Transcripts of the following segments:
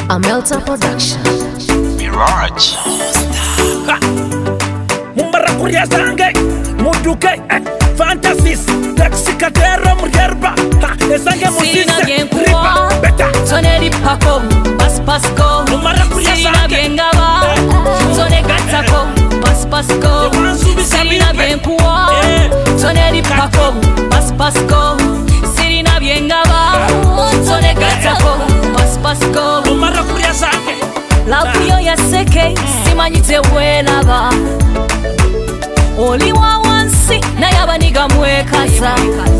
Amelta Production. Mirage. Mumbarakuria zange, muduke, fantasies, taxicatera murierba, ezange musise, riba, beta. Toneri pako, paspasko, Mumbarakuria Sina zange, biengaba, Tone gatako, paspasko, Sina bienkuwa, Toneri pako, paspasko, Sina biengaba, Tone gatako, paspasko. Mumbarakuria zange. Lafiyo ya seke, simanyite welaba. Oli wa wansi, na yabaniga mwekaza.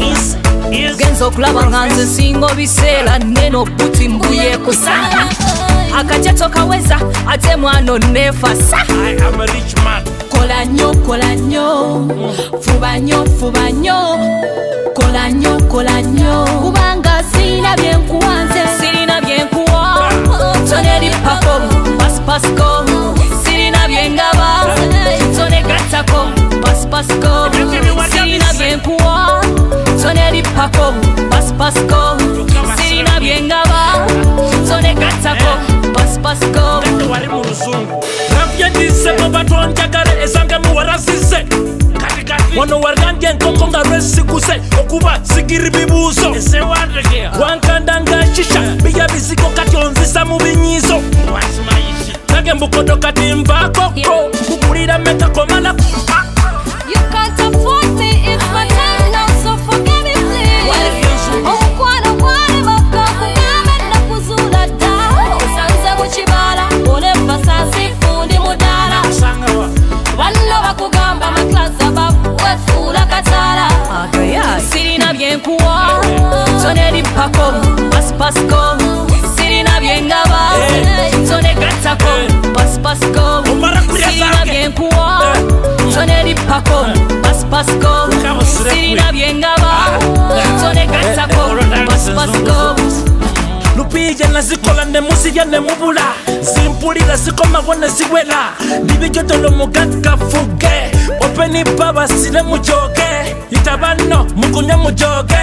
Genzo okulaba nga nze singo biseera neno buti mbuye kusana. Akajato kaweza, ate mwano nefasa. I am a rich man. Kola nnyo, fuba nnyo, kola nnyo, kubanga sirina byenkuwanze, sirina byenkuwa. Toneri pako, paspasko, sirina byengaba, tone gatako, paspasko, sirina byenkuwa. Toneri pako, paspasko, sirina byengaba, tone gatako, paspasko. Wari mu ruzungu. Ravyandise mu batonjagare ezange mu warasize. Wano waryange nkoko nga lwesiguse okuba sigira ibibuzo. Wankanda nga shisha biya bizigo kati onzisa mu binyizo. Nage mbukodo kati mvako kukulira meka komala. You can't afford me, it's my time now, so forgive me please. Omukwana mwane bakakugamba nakuzula dda. Osanze mu kibala, oleva sansi fundi mudala. Banno bakugamba maklaza bakuwefuula katala. Sirina byenkuwa, toneri pako, paspasko. Sirina byengaba, tone gatako, paspasko. Sirina byenkuwa, toneri pako, paspasko. Sirina byengaba, tone gatako, paspasko. Lupija nazikola ne musija ne mubula. Simpulira sikoma wana siwela. Bibijotolo mugaka fuge. Openi baba sile mujoge. Itabano mukunya mujoge.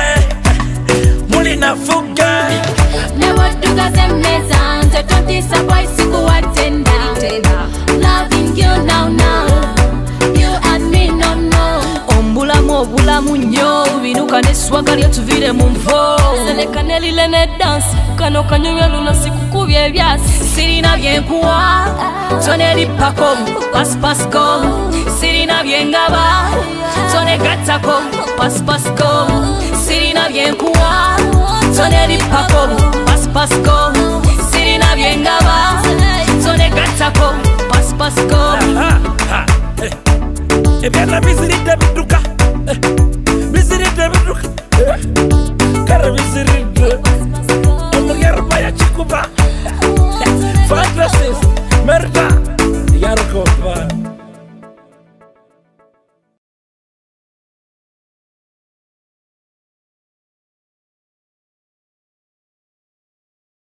Mulina fuge. Never do the same mess, don't disappoint siku watenda. Loving you now, you and me no. Obulamu nnyo, binuka neswaga lyo tuvire mu nvo. Seleka nelile ne dance, kano kanyumya luna sikukubye ebyasi. Sirina byenkuwa, toneri pako, paspasko. Sirina byengaba, tone gatako, paspasko. Sirina byenkuwa, toneri pako, paspasko. Sirina byengaba, tone gatako, paspasko. Ebyana biziride biduka. Biziride biduka. Kara biziride. Omuyarba ya chikuba. Fantasies. Merda.